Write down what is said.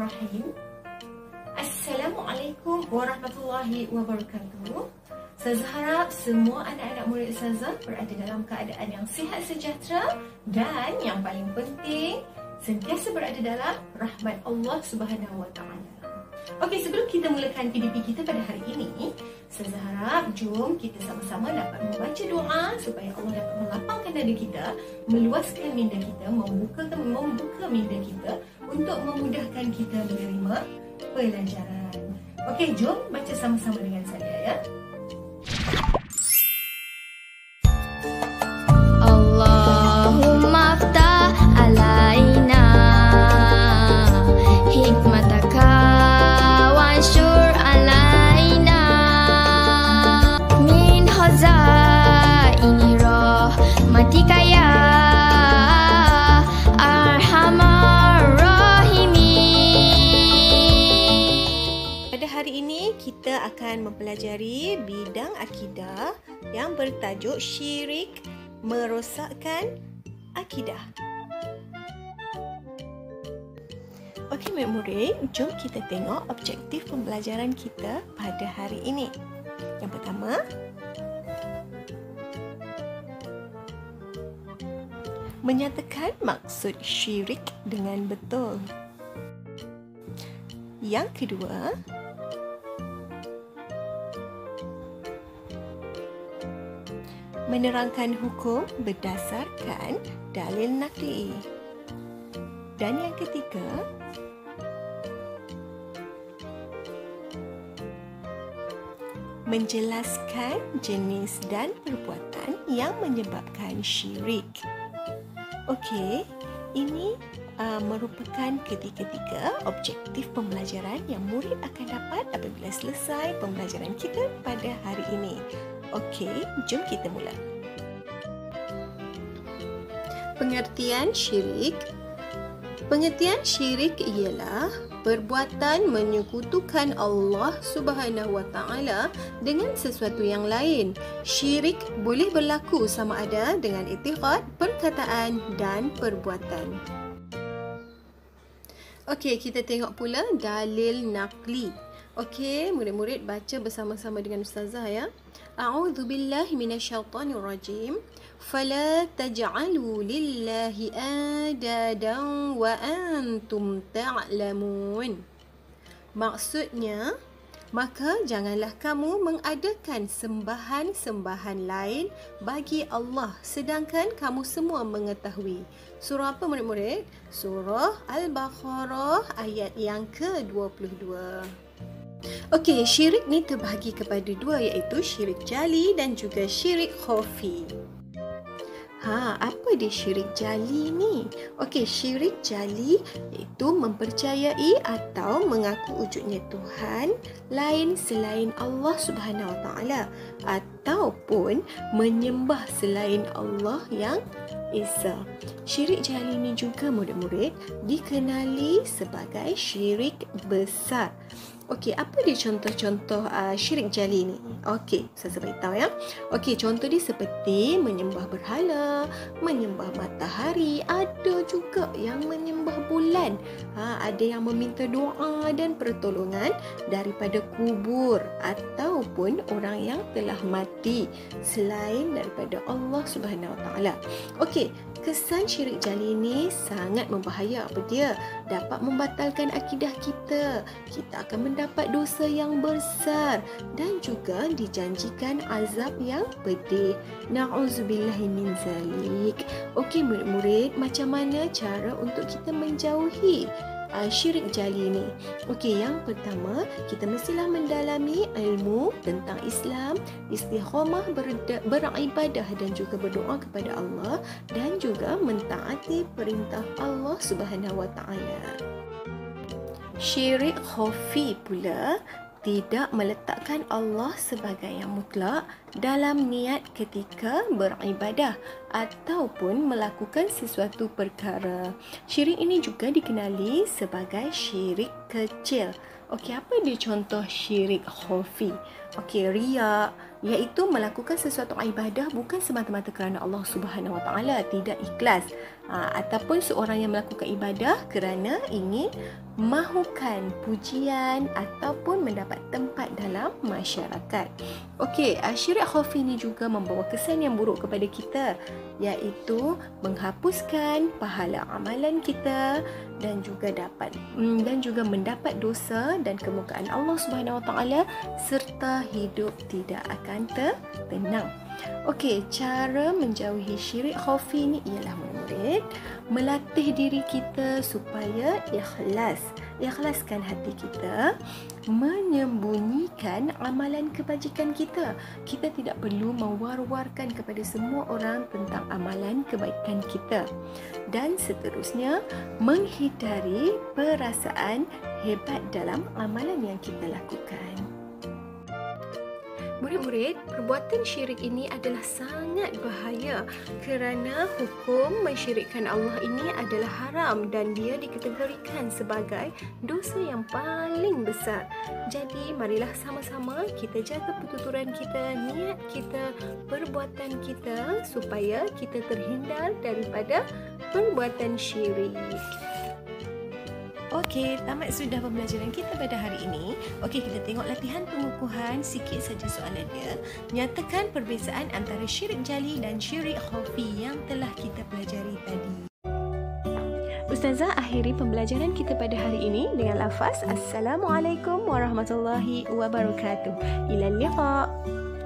Bismillahirrahmanirrahim. Assalamualaikum warahmatullahi wabarakatuh. Saya harap semua anak-anak murid Ustazah berada dalam keadaan yang sihat sejahtera dan yang paling penting sentiasa berada dalam rahmat Allah Subhanahu Wa Taala. Okey, sebelum kita mulakan PDP kita pada hari ini, saya harap jom kita sama-sama dapat membaca doa supaya Allah dapat melapangkan dada kita, meluaskan minda kita, membuka minda kita untuk memudahkan kita menerima pelajaran. Okey, jom baca sama-sama dengan saya ya. Allahumma aftah alaina hikmataka wanshur alaina min khazaini rahmatika ya arhamar rahimin. Pada hari ini kita akan mempelajari bidang akidah yang bertajuk Syirik Merosakkan Akidah. Okey murid-murid, jom kita tengok objektif pembelajaran kita pada hari ini. Yang pertama, menyatakan maksud syirik dengan betul. Yang kedua, menerangkan hukum berdasarkan dalil nakli. Dan yang ketiga, menjelaskan jenis dan perbuatan yang menyebabkan syirik. Okey, ini merupakan ketiga-tiga objektif pembelajaran yang murid akan dapat apabila selesai pembelajaran kita pada hari ini. Okey, jom kita mula. Pengertian syirik. Pengertian syirik ialah perbuatan menyekutukan Allah Subhanahu Wa Taala dengan sesuatu yang lain. Syirik boleh berlaku sama ada dengan i'tiqad, perkataan dan perbuatan. Okey, kita tengok pula dalil naqli. Okey, murid-murid baca bersama-sama dengan Ustazah ya. A'udzu billahi minasyaitonir rajim. Fala taj'alu lillahi andadan wa antum ta'lamun. Maksudnya, maka janganlah kamu mengadakan sembahan-sembahan lain bagi Allah sedangkan kamu semua mengetahui. Surah apa murid-murid? Surah Al-Baqarah ayat yang ke-22. Okey, syirik ni terbahagi kepada dua, iaitu syirik jali dan juga syirik khafi. Apa dia syirik jali ni? Okey, syirik jali iaitu mempercayai atau mengaku wujudnya Tuhan lain selain Allah Subhanahu Wa Taala ataupun menyembah selain Allah yang Esa. Syirik jali ni juga murid-murid dikenali sebagai syirik besar. Okey, apa dia contoh-contoh syirik jali ni? Okey, saya beritahu ya. Okey, contoh dia seperti menyembah berhala, menyembah matahari, ada juga yang menyembah bulan. Ada yang meminta doa dan pertolongan daripada kubur ataupun orang yang telah mati selain daripada Allah Subhanahu Wa Taala. Okey, kesan syirik jali ni sangat membahaya. Apa dia? Dapat membatalkan akidah kita. Kita akan mendapat dosa yang besar dan juga dijanjikan azab yang pedih. Na'udzubillahi min zalik. Okey murid-murid, macam mana cara untuk kita menjauhi syirik jali ni? Okey, yang pertama, kita mestilah mendalami ilmu tentang Islam, istiqamah beribadah dan juga berdoa kepada Allah dan juga mentaati perintah Allah Subhanahu Wa Taala. Syirik khafi pula tidak meletakkan Allah sebagai yang mutlak dalam niat ketika beribadah ataupun melakukan sesuatu perkara. Syirik ini juga dikenali sebagai syirik kecil. Okey, apa dia contoh syirik khafi? Okey, riya, iaitu melakukan sesuatu ibadah bukan semata-mata kerana Allah Subhanahu Wa Taala, tidak ikhlas, ataupun seorang yang melakukan ibadah kerana ingin mahukan pujian ataupun mendapat tempat dalam masyarakat. Okey, syirik khafi ini juga membawa kesan yang buruk kepada kita, iaitu menghapuskan pahala amalan kita dan juga mendapat dosa dan kemurkaan Allah Subhanahu Wa Taala serta hidup tidak akan tenang. Okey, cara menjauhi syirik khafi ini ialah murid melatih diri kita supaya ikhlaskan hati kita, menyembunyikan amalan kebajikan kita. Kita tidak perlu mewar-warkan kepada semua orang tentang amalan kebaikan kita. Dan seterusnya, menghindari perasaan hebat dalam amalan yang kita lakukan. Murid-murid, perbuatan syirik ini adalah sangat bahaya kerana hukum mensyirikkan Allah ini adalah haram dan dia dikategorikan sebagai dosa yang paling besar. Jadi, marilah sama-sama kita jaga pertuturan kita, niat kita, perbuatan kita supaya kita terhindar daripada perbuatan syirik. Okey, tamat sudah pembelajaran kita pada hari ini. Okey, kita tengok latihan pengukuhan. Sikit saja soalan dia. Nyatakan perbezaan antara syirik jali dan syirik khafi yang telah kita pelajari tadi. Ustazah akhiri pembelajaran kita pada hari ini dengan lafaz Assalamualaikum warahmatullahi wabarakatuh. Ila liqa.